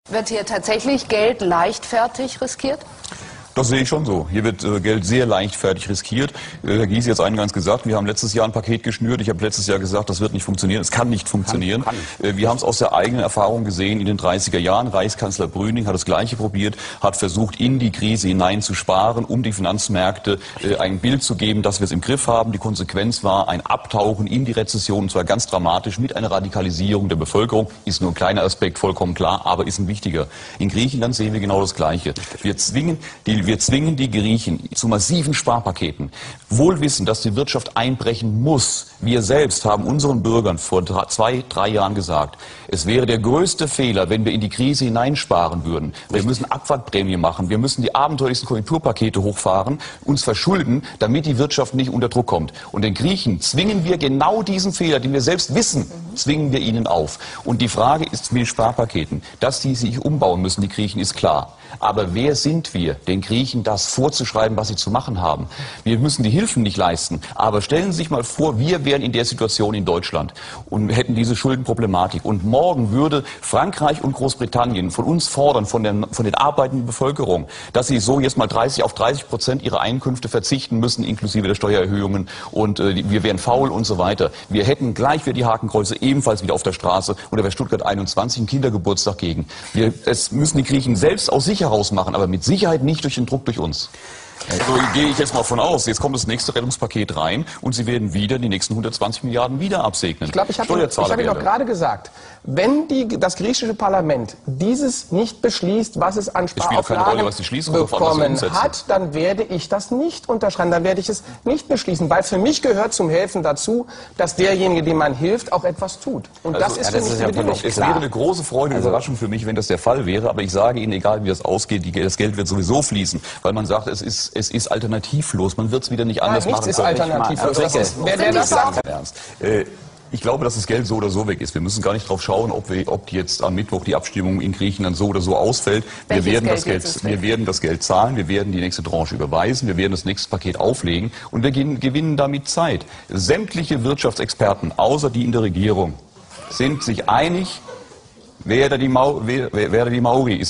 Wird hier tatsächlich Geld leichtfertig riskiert? Das sehe ich schon so. Hier wird Geld sehr leichtfertig riskiert. Herr Gysi hat es eingangs gesagt, wir haben letztes Jahr ein Paket geschnürt. Ich habe letztes Jahr gesagt, das wird nicht funktionieren. Es kann nicht funktionieren. Wir haben es aus der eigenen Erfahrung gesehen in den 30er Jahren. Reichskanzler Brüning hat das Gleiche probiert, hat versucht, in die Krise hinein zu sparen, um die Finanzmärkte ein Bild zu geben, dass wir es im Griff haben. Die Konsequenz war ein Abtauchen in die Rezession, und zwar ganz dramatisch mit einer Radikalisierung der Bevölkerung. Ist nur ein kleiner Aspekt, vollkommen klar, aber ist ein wichtiger. In Griechenland sehen wir genau das Gleiche. Wir zwingen die Griechen zu massiven Sparpaketen. Wohl wissen, dass die Wirtschaft einbrechen muss. Wir selbst haben unseren Bürgern vor 2-3 Jahren gesagt, es wäre der größte Fehler, wenn wir in die Krise hineinsparen würden. Wir müssen Abwrackprämie machen. Wir müssen die abenteuerlichsten Konjunkturpakete hochfahren, uns verschulden, damit die Wirtschaft nicht unter Druck kommt. Und den Griechen zwingen wir genau diesen Fehler, den wir selbst wissen, zwingen wir ihnen auf. Und die Frage ist mit den Sparpaketen, dass die sich umbauen müssen, die Griechen, ist klar. Aber wer sind wir, den Griechen das vorzuschreiben, was sie zu machen haben? Wir müssen die Hilfen nicht leisten. Aber stellen Sie sich mal vor, wir wären in der Situation in Deutschland und hätten diese Schuldenproblematik. Und morgen würde Frankreich und Großbritannien von uns fordern, von den arbeitenden Bevölkerung, dass sie so jetzt mal auf 30% ihrer Einkünfte verzichten müssen, inklusive der Steuererhöhungen. Und wir wären faul und so weiter. Wir hätten gleich wieder die Hakenkreuze ebenfalls wieder auf der Straße. Und da wäre Stuttgart 21 ein Kindergeburtstag gegen. Das müssen die Griechen selbst aus sich heraus machen, aber mit Sicherheit nicht durch den Druck durch uns. Also gehe ich jetzt mal von aus, jetzt kommt das nächste Rettungspaket rein und Sie werden wieder die nächsten 120 Milliarden wieder absegnen. Ich glaube, ich habe Ihnen doch gerade gesagt, wenn das griechische Parlament dieses nicht beschließt, was es an Sparauflagen bekommen hat, dann werde ich das nicht unterschreiben, dann werde ich es nicht beschließen, weil für mich gehört zum Helfen dazu, dass derjenige, dem man hilft, auch etwas tut. Und also, das ist für mich die Bedingung. Es wäre eine große Freude und Überraschung für mich, wenn das der Fall wäre, aber ich sage Ihnen, egal wie das ausgeht, das Geld wird sowieso fließen, weil man sagt, es ist alternativlos, man wird es wieder nicht anders machen. Nichts ist alternativlos. Wer das sagt. Ich glaube, dass das Geld so oder so weg ist. Wir müssen gar nicht drauf schauen, ob jetzt am Mittwoch die Abstimmung in Griechenland so oder so ausfällt. Wir werden das Geld zahlen, wir werden die nächste Tranche überweisen, wir werden das nächste Paket auflegen und wir gewinnen damit Zeit. Sämtliche Wirtschaftsexperten, außer die in der Regierung, sind sich einig. Die Maurer ist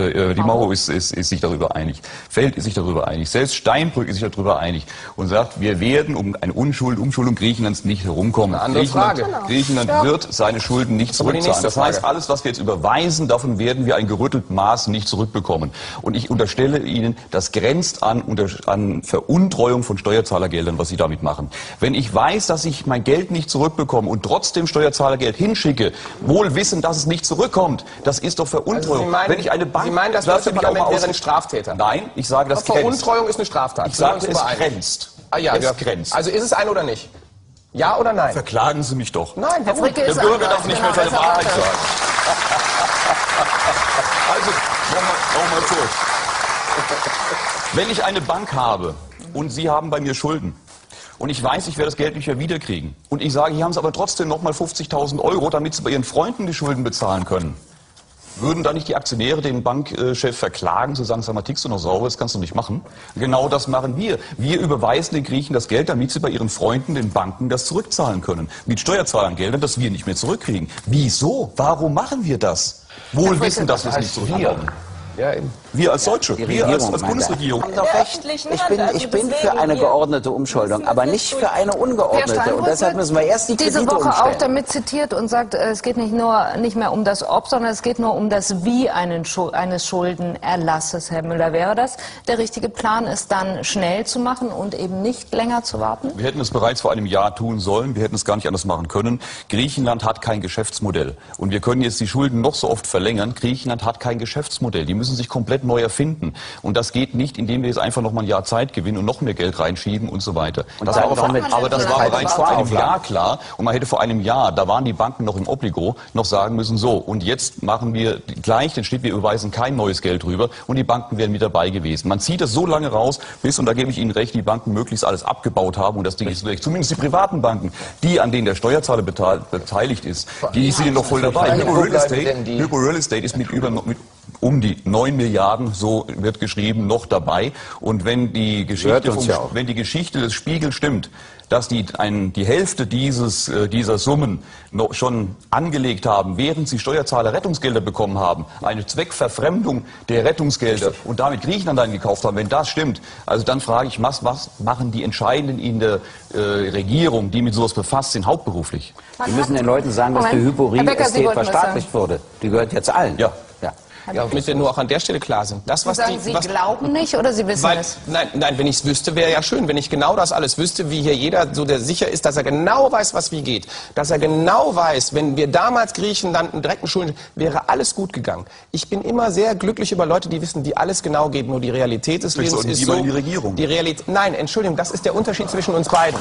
sich darüber einig. Feld ist sich darüber einig. Selbst Steinbrück ist sich darüber einig und sagt, wir werden um eine Umschuldung Griechenlands nicht herumkommen. Griechenland wird seine Schulden nicht zurückzahlen. Das heißt, alles, was wir jetzt überweisen, davon werden wir ein gerüttelt Maß nicht zurückbekommen. Und ich unterstelle Ihnen, das grenzt an Veruntreuung von Steuerzahlergeldern, was Sie damit machen. Wenn ich weiß, dass ich mein Geld nicht zurückbekomme und trotzdem Steuerzahlergeld hinschicke, wohl wissen, dass es nicht zurückkommt, das ist doch Veruntreuung. Also Sie meinen, das Parlament wäre ein Straftäter? Nein, ich sage, das grenzt. Veruntreuung ist eine Straftat. Ich sage, es grenzt. Es grenzt. Also ist es ein oder nicht? Ja oder nein? Verklagen Sie mich doch. Nein, Herr Fricke der Bürger darf nicht mehr seine Wahrheit sagen. Also, nochmal zurück. Wenn ich eine Bank habe und Sie haben bei mir Schulden, und ich weiß, ich werde das Geld nicht mehr wiederkriegen. Und ich sage, hier haben Sie aber trotzdem nochmal 50.000 Euro, damit Sie bei Ihren Freunden die Schulden bezahlen können. Würden da nicht die Aktionäre den Bankchef verklagen, zu sagen, sag mal, tickst du noch sauber, das kannst du nicht machen? Genau das machen wir. Wir überweisen den Griechen das Geld, damit sie bei ihren Freunden, den Banken, das zurückzahlen können. Mit Steuerzahlergeldern, das wir nicht mehr zurückkriegen. Wieso? Warum machen wir das? Wohl wissen, dass wir es nicht zurückbekommen. Ja, wir als Deutsche, wir als Bundesregierung. Ich bin für eine geordnete Umschuldung, aber nicht für eine ungeordnete. Und deshalb müssen wir erst die Kredite diese Woche umstellen. auch damit zitiert und sagt, es geht nicht mehr um das Ob, sondern es geht nur um das Wie eines Schuldenerlasses, Herr Müller. Wäre das der richtige Plan, es dann schnell zu machen und eben nicht länger zu warten? Wir hätten es bereits vor einem Jahr tun sollen. Wir hätten es gar nicht anders machen können. Griechenland hat kein Geschäftsmodell. Und wir können jetzt die Schulden noch so oft verlängern. Griechenland hat kein Geschäftsmodell. Die müssen sich komplett neu erfinden. Und das geht nicht, indem wir jetzt einfach noch mal ein Jahr Zeit gewinnen und noch mehr Geld reinschieben und so weiter. Das war bereits vor einem Jahr klar. Und man hätte vor einem Jahr, da waren die Banken noch im Obligo, noch sagen müssen, so, und jetzt machen wir gleich den Schritt, wir überweisen kein neues Geld rüber und die Banken wären mit dabei gewesen. Man zieht das so lange raus, bis, und da gebe ich Ihnen recht, die Banken möglichst alles abgebaut haben und das Ding ist weg. Zumindest die privaten Banken, die, an denen der Steuerzahler beteiligt ist, die sind noch voll dabei. Hypo Real Estate ist mit um die 9 Milliarden, so wird geschrieben, noch dabei. Und wenn die Geschichte des Spiegel stimmt, dass die Hälfte dieser Summen noch schon angelegt haben, während sie Steuerzahler Rettungsgelder bekommen haben, eine Zweckverfremdung der Rettungsgelder und damit Griechenland eingekauft haben, wenn das stimmt, also dann frage ich, was machen die Entscheidenden in der Regierung, die mit sowas befasst sind, hauptberuflich? Wir müssen den Leuten sagen, dass die Hyporie-Estate verstaatlicht wurde. Die gehört jetzt allen. Ja. Ja, damit wir nur auch an der Stelle klar sind. Das, was Sie glauben nicht oder Sie wissen es? Nein, wenn ich es wüsste, wäre ja schön. Wenn ich genau das alles wüsste, wie hier jeder so der sicher ist, dass er genau weiß, was wie geht. Dass er genau weiß, wenn wir damals Griechenland einen direkten Schulden, wäre alles gut gegangen. Ich bin immer sehr glücklich über Leute, die wissen, wie alles genau geht. Nur die Realität des Lebens ist so. In die Regierung. Die Realität. Nein, Entschuldigung, das ist der Unterschied zwischen uns beiden.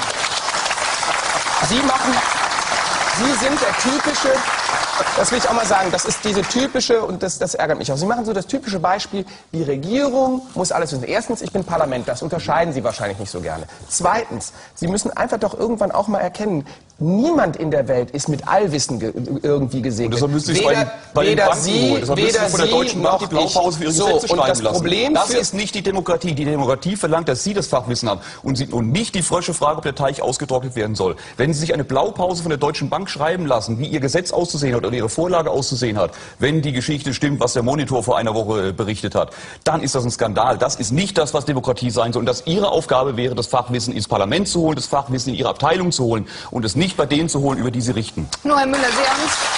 Sie sind der typische, das will ich auch mal sagen, das ist diese typische, und das ärgert mich auch. Sie machen so das typische Beispiel, die Regierung muss alles wissen. Erstens, ich bin Parlament, das unterscheiden Sie wahrscheinlich nicht so gerne. Zweitens, Sie müssen einfach doch irgendwann auch mal erkennen, niemand in der Welt ist mit Allwissen irgendwie gesegnet. Und deshalb weder Sie, weder von der Deutschen Bank die Blaupause für Ihre Gesetze schreiben lassen. Das ist nicht die Demokratie. Die Demokratie verlangt, dass Sie das Fachwissen haben und nicht die frösche Frage, ob der Teich ausgetrocknet werden soll. Wenn Sie sich eine Blaupause von der Deutschen Bank schreiben lassen, wie Ihr Gesetz auszusehen hat oder Ihre Vorlage auszusehen hat, wenn die Geschichte stimmt, was der Monitor vor einer Woche berichtet hat, dann ist das ein Skandal. Das ist nicht das, was Demokratie sein soll. Und dass Ihre Aufgabe wäre, das Fachwissen ins Parlament zu holen, das Fachwissen in Ihre Abteilung zu holen und es nicht bei denen zu holen, über die Sie richten. Nur, Herr Müller, Sie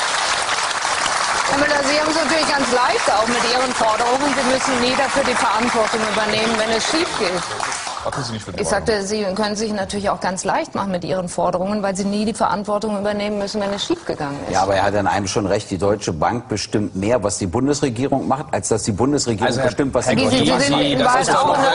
haben es natürlich ganz leicht auch mit Ihren Forderungen. Sie müssen nie dafür die Verantwortung übernehmen, wenn es schief geht. Ich sagte, Sie können sich natürlich auch ganz leicht machen mit Ihren Forderungen, weil Sie nie die Verantwortung übernehmen müssen, wenn es schiefgegangen ist. Ja, aber er hat an einem schon recht. Die Deutsche Bank bestimmt mehr, was die Bundesregierung macht, als dass die Bundesregierung bestimmt, was die Deutsche Bank macht. Sie sind in der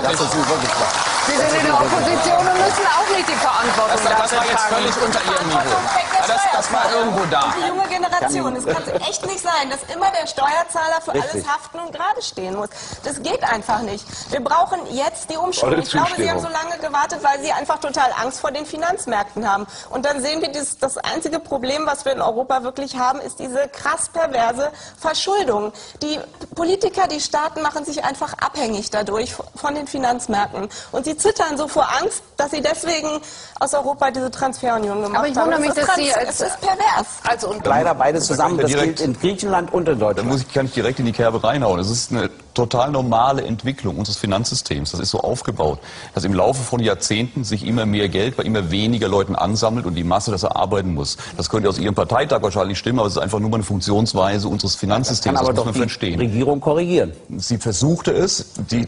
Opposition und müssen auch nicht die Verantwortung dafür tragen. Das war jetzt völlig unter Ihrem Niveau. Das war irgendwo da. Die junge Generation. Es kann echt nicht sein, dass immer der Steuerzahler für alles haften und gerade stehen muss. Das geht einfach nicht. Wir brauchen jetzt die Umschuldung. Ich glaube, Sie haben so lange gewartet, weil Sie einfach total Angst vor den Finanzmärkten haben. Und dann sehen wir, das einzige Problem, was wir in Europa wirklich haben, ist diese krass perverse Verschuldung. Die Politiker, die Staaten machen sich einfach abhängig dadurch von den Finanzmärkten. Und sie zittern so vor Angst, dass sie deswegen aus Europa diese Transferunion gemacht haben. Aber ich wundere mich, dass Sie es ist pervers. Leider beides zusammen, das gilt in Griechenland und in Deutschland. Dann kann ich direkt in die Kerbe reinhauen. Es ist eine total normale Entwicklung unseres Finanzsystems. Das ist so aufgebaut, dass im Laufe von Jahrzehnten sich immer mehr Geld bei immer weniger Leuten ansammelt und die Masse das erarbeiten muss. Das könnte aus Ihrem Parteitag wahrscheinlich stimmen, aber es ist einfach nur mal eine Funktionsweise unseres Finanzsystems. Das kann aber doch die Regierung korrigieren. Sie versuchte es.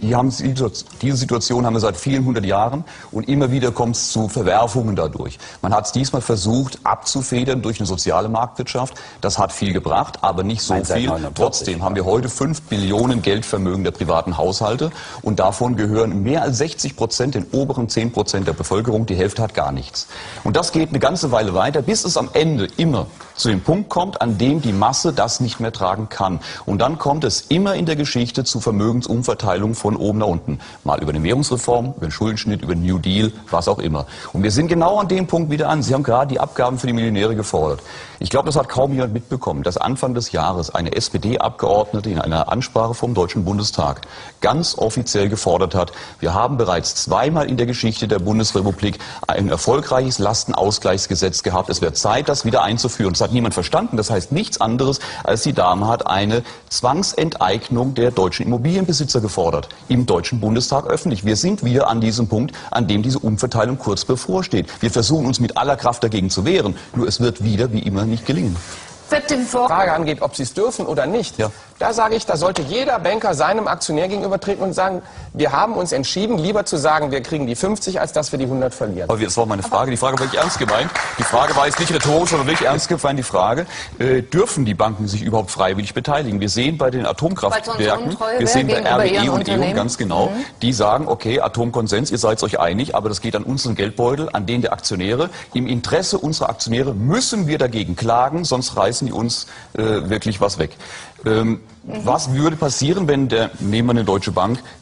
Diese Situation haben wir seit vielen 100 Jahren und immer wieder kommt es zu Verwerfungen dadurch. Man hat es diesmal versucht abzufedern durch eine soziale Marktwirtschaft. Das hat viel gebracht, aber nicht so viel. Trotzdem haben wir heute 5 Billionen Geldvermögen der privaten Haushalte und davon gehören mehr als 60% den oberen 10% der Bevölkerung. Die Hälfte hat gar nichts. Und das geht eine ganze Weile weiter, bis es am Ende immer zu dem Punkt kommt, an dem die Masse das nicht mehr tragen kann. Und dann kommt es immer in der Geschichte zu Vermögensumverteilung von oben nach unten. Mal über eine Währungsreform, über einen Schuldenschnitt, über einen New Deal, was auch immer. Und wir sind genau an dem Punkt wieder an. Sie haben gerade die Abgaben für die Millionäre gefordert. Ich glaube, das hat kaum jemand mitbekommen, dass Anfang des Jahres eine SPD-Abgeordnete in einer Ansprache vom Deutschen Bundestag ganz offiziell gefordert hat, wir haben bereits zweimal in der Geschichte der Bundesrepublik ein erfolgreiches Lastenausgleichsgesetz gehabt. Es wird Zeit, das wieder einzuführen. Das hat niemand verstanden. Das heißt nichts anderes, als die Dame hat eine Zwangsenteignung der deutschen Immobilienbesitzer gefordert. Im Deutschen Bundestag öffentlich. Wir sind wieder an diesem Punkt, an dem diese Umverteilung kurz bevorsteht. Wir versuchen uns mit aller Kraft dagegen zu wehren. Nur es wird wieder, wie immer, nicht gelingen. Die Frage angeht, ob sie es dürfen oder nicht, da sage ich, da sollte jeder Banker seinem Aktionär gegenübertreten und sagen, wir haben uns entschieden, lieber zu sagen, wir kriegen die 50, als dass wir die 100 verlieren. Aber das war meine Frage. Die Frage war nicht ernst gemeint. Die Frage war jetzt nicht rhetorisch, sondern wirklich ernst gemeint. Die Frage, dürfen die Banken sich überhaupt freiwillig beteiligen? Wir sehen bei den Atomkraftwerken, wir sehen bei RWE und E.ON ganz genau, die sagen, okay, Atomkonsens, ihr seid euch einig, aber das geht an unseren Geldbeutel, an den der Aktionäre. Im Interesse unserer Aktionäre müssen wir dagegen klagen, sonst reißen die uns wirklich was weg. Was würde passieren, wenn nehmen wir eine Deutsche Bank,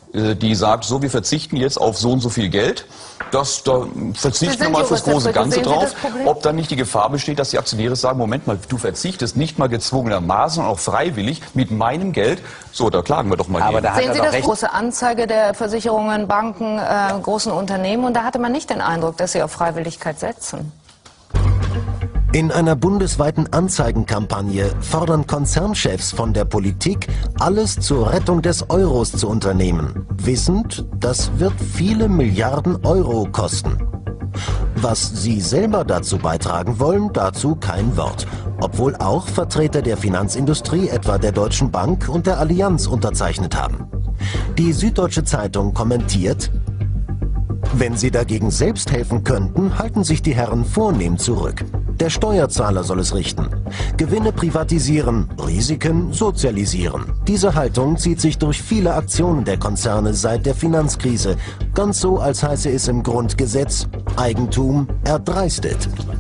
die sagt, so, wir verzichten jetzt auf so und so viel Geld. Da verzichten wir mal fürs große Ganze drauf. Ob dann nicht die Gefahr besteht, dass die Aktionäre sagen, Moment mal, du verzichtest nicht mal gezwungenermaßen, sondern auch freiwillig mit meinem Geld. So, da klagen wir doch mal gegen. Sehen Sie das große Anzeige der Versicherungen, Banken, großen Unternehmen? Und da hatte man nicht den Eindruck, dass sie auf Freiwilligkeit setzen. In einer bundesweiten Anzeigenkampagne fordern Konzernchefs von der Politik, alles zur Rettung des Euros zu unternehmen, wissend, das wird viele Milliarden Euro kosten. Was sie selber dazu beitragen wollen, dazu kein Wort. Obwohl auch Vertreter der Finanzindustrie, etwa der Deutschen Bank und der Allianz, unterzeichnet haben. Die Süddeutsche Zeitung kommentiert: Wenn sie dagegen selbst helfen könnten, halten sich die Herren vornehm zurück. Der Steuerzahler soll es richten. Gewinne privatisieren, Risiken sozialisieren. Diese Haltung zieht sich durch viele Aktionen der Konzerne seit der Finanzkrise. Ganz so, als heiße es im Grundgesetz: Eigentum erdreistet.